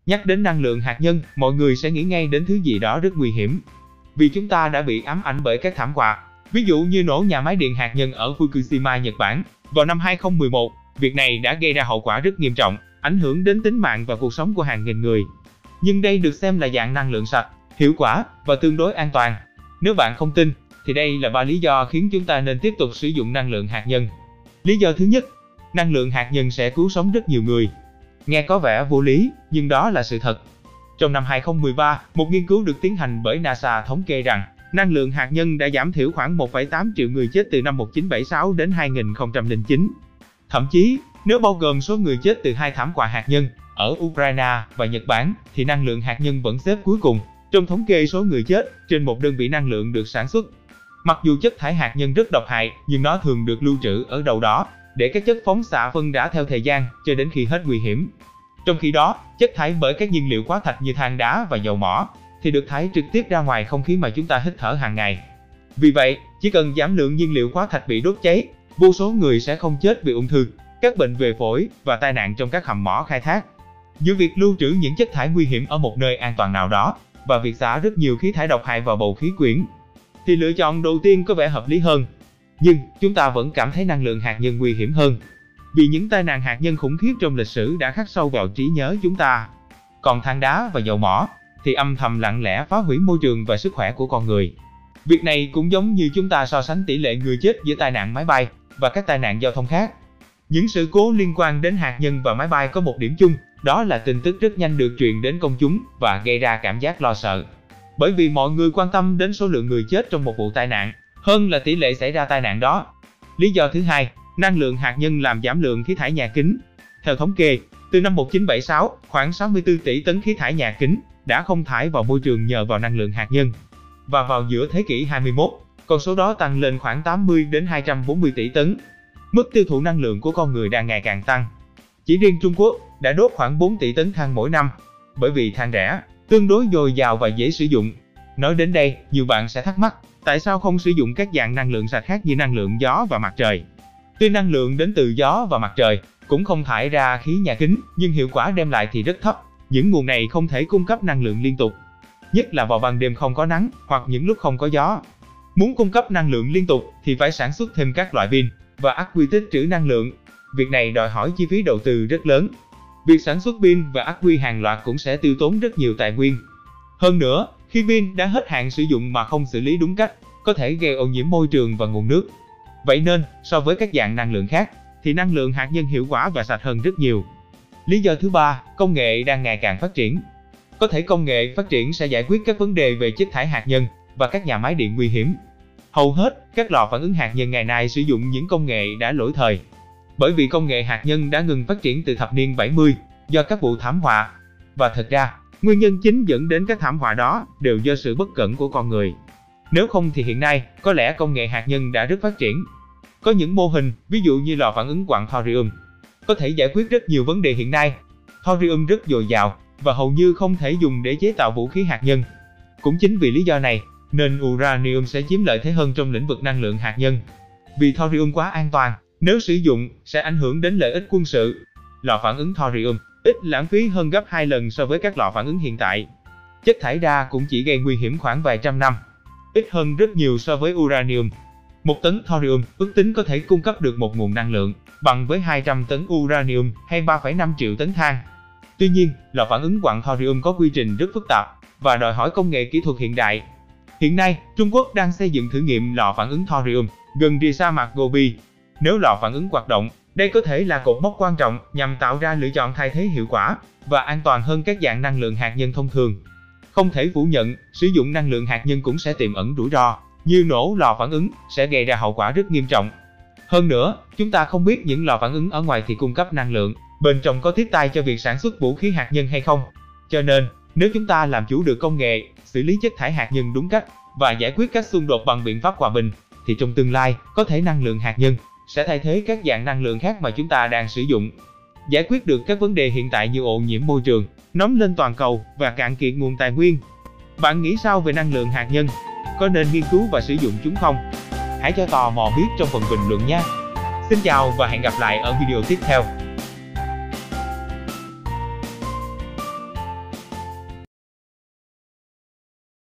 Nhắc đến năng lượng hạt nhân, mọi người sẽ nghĩ ngay đến thứ gì đó rất nguy hiểm. Vì chúng ta đã bị ám ảnh bởi các thảm họa, ví dụ như nổ nhà máy điện hạt nhân ở Fukushima, Nhật Bản vào năm 2011. Việc này đã gây ra hậu quả rất nghiêm trọng, ảnh hưởng đến tính mạng và cuộc sống của hàng nghìn người. Nhưng đây được xem là dạng năng lượng sạch, hiệu quả và tương đối an toàn. Nếu bạn không tin, thì đây là 3 lý do khiến chúng ta nên tiếp tục sử dụng năng lượng hạt nhân. Lý do thứ nhất, năng lượng hạt nhân sẽ cứu sống rất nhiều người. Nghe có vẻ vô lý, nhưng đó là sự thật. Trong năm 2013, một nghiên cứu được tiến hành bởi NASA thống kê rằng, năng lượng hạt nhân đã giảm thiểu khoảng 1,8 triệu người chết từ năm 1976 đến 2009. Thậm chí, nếu bao gồm số người chết từ 2 thảm họa hạt nhân ở Ukraine và Nhật Bản, thì năng lượng hạt nhân vẫn xếp cuối cùng trong thống kê số người chết trên một đơn vị năng lượng được sản xuất. Mặc dù chất thải hạt nhân rất độc hại, nhưng nó thường được lưu trữ ở đâu đó, để các chất phóng xạ phân rã theo thời gian, cho đến khi hết nguy hiểm. Trong khi đó, chất thải bởi các nhiên liệu hóa thạch như than đá và dầu mỏ, thì được thải trực tiếp ra ngoài không khí mà chúng ta hít thở hàng ngày. Vì vậy, chỉ cần giảm lượng nhiên liệu hóa thạch bị đốt cháy, vô số người sẽ không chết vì ung thư, các bệnh về phổi và tai nạn trong các hầm mỏ khai thác. Giữa việc lưu trữ những chất thải nguy hiểm ở một nơi an toàn nào đó, và việc xả rất nhiều khí thải độc hại vào bầu khí quyển, thì lựa chọn đầu tiên có vẻ hợp lý hơn. Nhưng, chúng ta vẫn cảm thấy năng lượng hạt nhân nguy hiểm hơn, vì những tai nạn hạt nhân khủng khiếp trong lịch sử đã khắc sâu vào trí nhớ chúng ta. Còn than đá và dầu mỏ thì âm thầm lặng lẽ phá hủy môi trường và sức khỏe của con người. Việc này cũng giống như chúng ta so sánh tỷ lệ người chết giữa tai nạn máy bay và các tai nạn giao thông khác. Những sự cố liên quan đến hạt nhân và máy bay có một điểm chung, đó là tin tức rất nhanh được truyền đến công chúng và gây ra cảm giác lo sợ. Bởi vì mọi người quan tâm đến số lượng người chết trong một vụ tai nạn, hơn là tỷ lệ xảy ra tai nạn đó. Lý do thứ hai, năng lượng hạt nhân làm giảm lượng khí thải nhà kính. Theo thống kê, từ năm 1976, khoảng 64 tỷ tấn khí thải nhà kính đã không thải vào môi trường nhờ vào năng lượng hạt nhân. Và vào giữa thế kỷ 21, con số đó tăng lên khoảng 80 đến 240 tỷ tấn. Mức tiêu thụ năng lượng của con người đang ngày càng tăng. Chỉ riêng Trung Quốc đã đốt khoảng 4 tỷ tấn than mỗi năm, bởi vì than rẻ, tương đối dồi dào và dễ sử dụng. Nói đến đây, nhiều bạn sẽ thắc mắc, tại sao không sử dụng các dạng năng lượng sạch khác như năng lượng gió và mặt trời? Tuy năng lượng đến từ gió và mặt trời cũng không thải ra khí nhà kính, nhưng hiệu quả đem lại thì rất thấp. Những nguồn này không thể cung cấp năng lượng liên tục, nhất là vào ban đêm không có nắng hoặc những lúc không có gió. Muốn cung cấp năng lượng liên tục thì phải sản xuất thêm các loại pin và ắc quy tích trữ năng lượng. Việc này đòi hỏi chi phí đầu tư rất lớn. Việc sản xuất pin và ắc quy hàng loạt cũng sẽ tiêu tốn rất nhiều tài nguyên. Hơn nữa, khi pin đã hết hạn sử dụng mà không xử lý đúng cách, có thể gây ô nhiễm môi trường và nguồn nước. Vậy nên, so với các dạng năng lượng khác, thì năng lượng hạt nhân hiệu quả và sạch hơn rất nhiều. Lý do thứ ba, công nghệ đang ngày càng phát triển. Có thể công nghệ phát triển sẽ giải quyết các vấn đề về chất thải hạt nhân và các nhà máy điện nguy hiểm. Hầu hết, các lò phản ứng hạt nhân ngày nay sử dụng những công nghệ đã lỗi thời. Bởi vì công nghệ hạt nhân đã ngừng phát triển từ thập niên 70 do các vụ thảm họa. Và thật ra, nguyên nhân chính dẫn đến các thảm họa đó đều do sự bất cẩn của con người. Nếu không thì hiện nay, có lẽ công nghệ hạt nhân đã rất phát triển. Có những mô hình, ví dụ như lò phản ứng quặng thorium, có thể giải quyết rất nhiều vấn đề hiện nay. Thorium rất dồi dào và hầu như không thể dùng để chế tạo vũ khí hạt nhân. Cũng chính vì lý do này, nên uranium sẽ chiếm lợi thế hơn trong lĩnh vực năng lượng hạt nhân. Vì thorium quá an toàn, nếu sử dụng, sẽ ảnh hưởng đến lợi ích quân sự. Lò phản ứng thorium ít lãng phí hơn gấp 2 lần so với các lò phản ứng hiện tại. Chất thải ra cũng chỉ gây nguy hiểm khoảng vài trăm năm, ít hơn rất nhiều so với uranium. Một tấn thorium ước tính có thể cung cấp được một nguồn năng lượng bằng với 200 tấn uranium hay 3,5 triệu tấn than. Tuy nhiên, lò phản ứng quặng thorium có quy trình rất phức tạp và đòi hỏi công nghệ kỹ thuật hiện đại. Hiện nay, Trung Quốc đang xây dựng thử nghiệm lò phản ứng thorium gần rìa sa mạc Gobi. Nếu lò phản ứng hoạt động, đây có thể là cột mốc quan trọng nhằm tạo ra lựa chọn thay thế hiệu quả và an toàn hơn các dạng năng lượng hạt nhân thông thường. Không thể phủ nhận, sử dụng năng lượng hạt nhân cũng sẽ tiềm ẩn rủi ro, như nổ lò phản ứng sẽ gây ra hậu quả rất nghiêm trọng. Hơn nữa, chúng ta không biết những lò phản ứng ở ngoài thì cung cấp năng lượng, bên trong có tiếp tay cho việc sản xuất vũ khí hạt nhân hay không. Cho nên, nếu chúng ta làm chủ được công nghệ, xử lý chất thải hạt nhân đúng cách và giải quyết các xung đột bằng biện pháp hòa bình, thì trong tương lai, có thể năng lượng hạt nhân sẽ thay thế các dạng năng lượng khác mà chúng ta đang sử dụng. Giải quyết được các vấn đề hiện tại như ô nhiễm môi trường, nóng lên toàn cầu và cạn kiệt nguồn tài nguyên. Bạn nghĩ sao về năng lượng hạt nhân? Có nên nghiên cứu và sử dụng chúng không? Hãy cho tò mò biết trong phần bình luận nhé! Xin chào và hẹn gặp lại ở video tiếp theo.